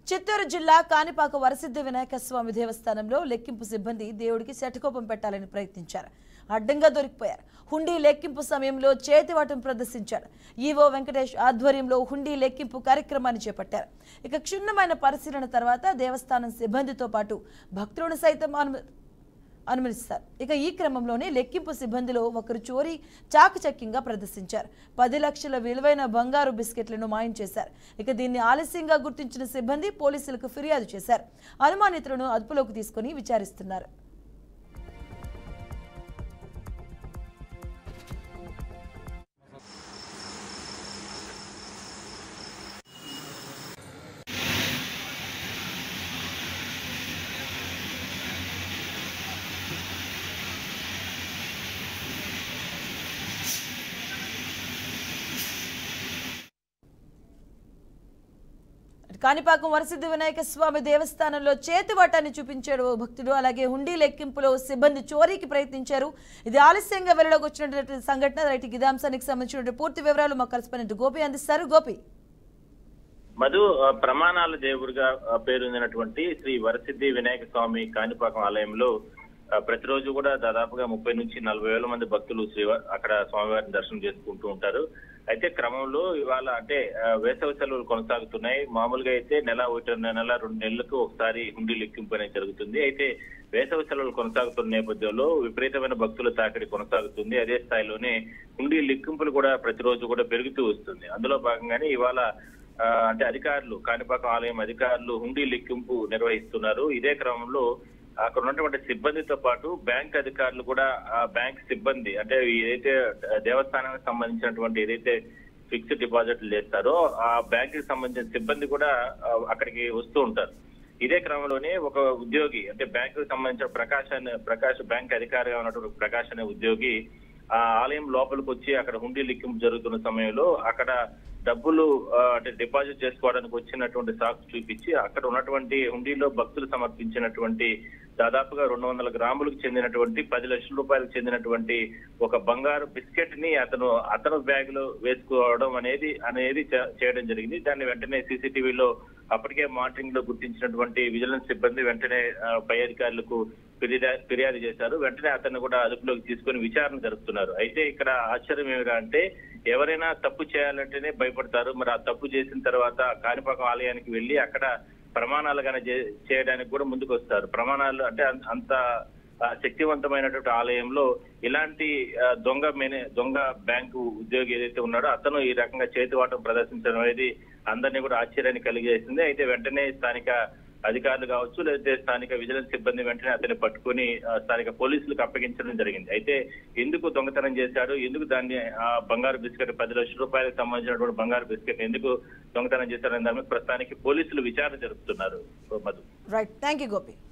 చిత్తూరు జిల్లా కాణిపాక వరసిద్ధి వినాయక స్వామి దేవస్థానంలో లెక్కింపు సిబ్బంది దేవుడికి శటకోపం పెట్టాలని ప్రయత్నించారు. అడ్డంగా దొరికిపోయారు. హుండీ లెక్కింపు సమయంలో చేతివాటం ప్రదర్శించాడు. ఈవో వెంకటేష్ ఆధ్వర్యంలో హుండీ లెక్కింపు కార్యక్రమాన్ని చేపట్టారు. ఇక క్షుణ్ణమైన పరిశీలన తర్వాత దేవస్థానం సిబ్బందితో పాటు భక్తులను సైతం అనుమతిస్తారు. ఇక ఈ క్రమంలోనే లెక్కింపు సిబ్బందిలో ఒకరు చోరీ చాకచక్యంగా ప్రదర్శించారు. 10 లక్షల విలువైన బంగారు బిస్కెట్లను మాయం చేశారు. ఇక దీన్ని ఆలస్యంగా గుర్తించిన సిబ్బంది పోలీసులకు ఫిర్యాదు చేశారు. అనుమానితులను అదుపులోకి తీసుకుని విచారిస్తున్నారు. కాణిపాకం వరసిద్ధి వినాయక స్వామి దేవస్థానంలో చేతివాటాన్ని చూపించాడు భక్తుడు. అలాగే హుండీ లెక్కింపులో సిబ్బంది చోరీకి ప్రయత్నించారు. ఇది ఆలస్యంగా వెలుగులోకి వచ్చినటువంటి సంఘటన. రైట్, ఇదే అంశానికి సంబంధించిన పూర్తి వివరాలు మా కరెస్పాండెంట్ గోపి అందిస్తారు. గోపి, మధు, ప్రమాణాల దేవుడిగా పేరొందినటువంటి శ్రీ వరసిద్ధి వినాయక స్వామి కాణిపాకం ఆలయంలో ప్రతిరోజు కూడా దాదాపుగా 30 నుంచి 40 వేల మంది భక్తులు అక్కడ స్వామివారిని దర్శనం చేసుకుంటూ ఉంటారు. అయితే క్రమంలో ఇవాళ అంటే వేసవి సెలవులు కొనసాగుతున్నాయి. మామూలుగా అయితే నెల 2 నెలలకు ఒకసారి హుండీ లెక్కింపు అనేది జరుగుతుంది. అయితే వేసవి సెలవులు కొనసాగుతున్న నేపథ్యంలో విపరీతమైన భక్తుల తాకిడి కొనసాగుతుంది. అదే స్థాయిలోనే హుండీ లెక్కింపులు కూడా ప్రతిరోజు కూడా పెరుగుతూ వస్తుంది. అందులో భాగంగానే ఇవాళ అంటే అధికారులు, కాణిపాకం ఆలయం అధికారులు హుండీ లెక్కింపు నిర్వహిస్తున్నారు. ఇదే క్రమంలో అక్కడ ఉన్నటువంటి సిబ్బందితో పాటు బ్యాంక్ అధికారులు కూడా బ్యాంక్ సిబ్బంది అంటే ఏదైతే దేవస్థానానికి సంబంధించినటువంటి ఏదైతే ఫిక్స్డ్ డిపాజిట్లు చేస్తారో ఆ బ్యాంక్ కి సంబంధించిన సిబ్బంది కూడా అక్కడికి వస్తూ ఉంటారు. ఇదే క్రమంలోనే ఒక ఉద్యోగి అంటే బ్యాంకు కు సంబంధించిన ప్రకాష్ బ్యాంక్ అధికారిగా ఉన్నటువంటి ప్రకాష్ అనే ఉద్యోగి ఆ ఆలయం లోపలికి వచ్చి అక్కడ హుండీ లెక్కింపు జరుగుతున్న సమయంలో అక్కడ డబ్బులు అంటే డిపాజిట్ చేసుకోవడానికి వచ్చినటువంటి సాక్స్ చూపించి అక్కడ ఉన్నటువంటి హుండీలో భక్తులు సమర్పించినటువంటి దాదాపుగా 200 గ్రాములకు చెందినటువంటి 10 లక్షల రూపాయలకు చెందినటువంటి ఒక బంగారు బిస్కెట్ ని అతను బ్యాగ్ లో వేసుకోవడం అనేది చేయడం జరిగింది. దాన్ని వెంటనే సీసీటీవీలో అప్పటికే మానిటరింగ్ లో గుర్తించినటువంటి విజిలెన్స్ సిబ్బంది వెంటనే పై అధికారులకు ఫిర్యాదు చేశారు. వెంటనే అతన్ని కూడా అదుపులోకి తీసుకుని విచారణ జరుపుతున్నారు. అయితే ఇక్కడ ఆశ్చర్యం ఏమిటా అంటే ఎవరైనా తప్పు చేయాలంటేనే భయపడతారు. మరి ఆ తప్పు చేసిన తర్వాత కాణిపాకం ఆలయానికి వెళ్లి అక్కడ ప్రమాణాలుగానే చేయడానికి కూడా ముందుకు వస్తారు. ప్రమాణాలు అంటే అంత శక్తివంతమైనటువంటి ఆలయంలో ఇలాంటి దొంగ బ్యాంకు ఉద్యోగి ఏదైతే ఉన్నాడో అతను ఈ రకంగా చేతివాటం ప్రదర్శించడం అనేది అందరినీ కూడా ఆశ్చర్యాన్ని కలిగజేసింది. అయితే వెంటనే స్థానిక అధికారులు కావచ్చు లేకపోతే స్థానిక విజిలెన్స్ సిబ్బంది వెంటనే అతన్ని పట్టుకుని స్థానిక పోలీసులకు అప్పగించడం జరిగింది. అయితే ఎందుకు దొంగతనం చేశాడు, ఎందుకు దాన్ని బంగారు బిస్కెట్ 10 లక్షల రూపాయలకు సంబంధించినటువంటి బంగారు బిస్కెట్ ఎందుకు దొంగతనం చేశారనే దాని మీద ప్రస్తుతానికి పోలీసులు విచారణ జరుపుతున్నారు. Madhu, right, thank you Gopi.